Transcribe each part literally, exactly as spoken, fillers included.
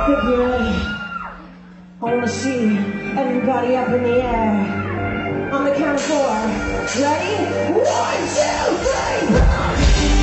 Get ready. I wanna see everybody up in the air. On the count of four. Ready? One, two, three, four.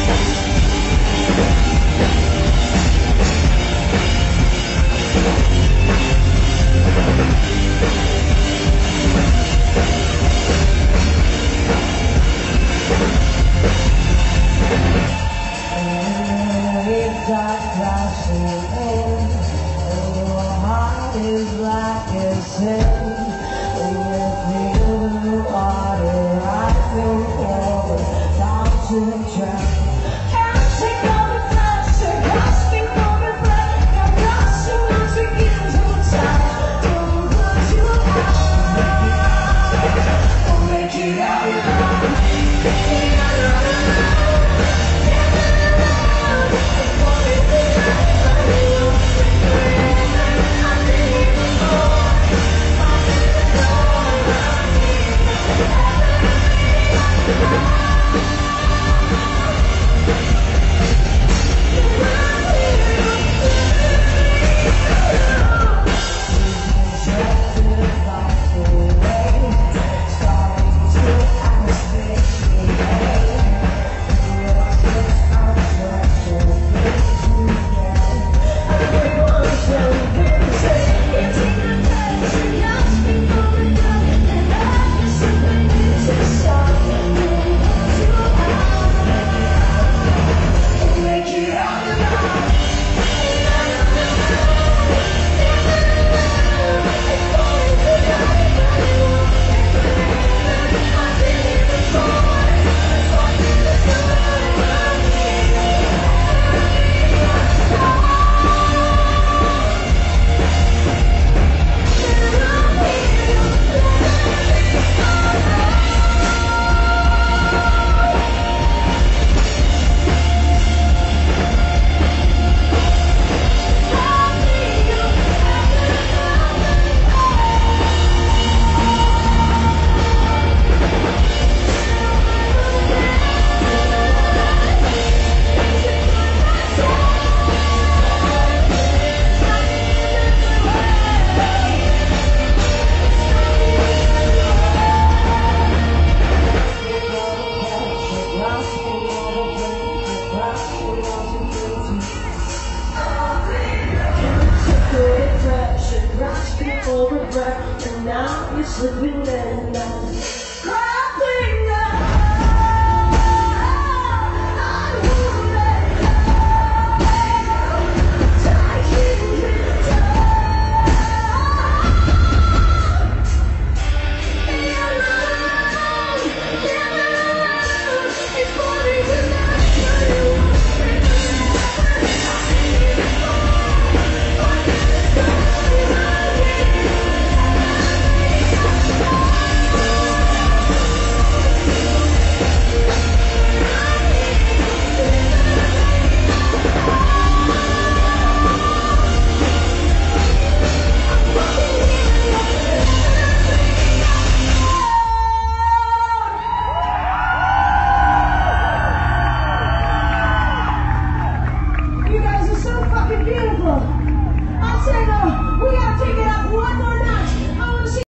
Dark crashing in, and your heart is like a sin. And you feel the water rising forward, down to the track. Can't take all the pressure, gasping for the breath. I'm rushing once again to the top. Don't put you out. Don't make it out alive. Grasping for a breath, and now you're slipping in.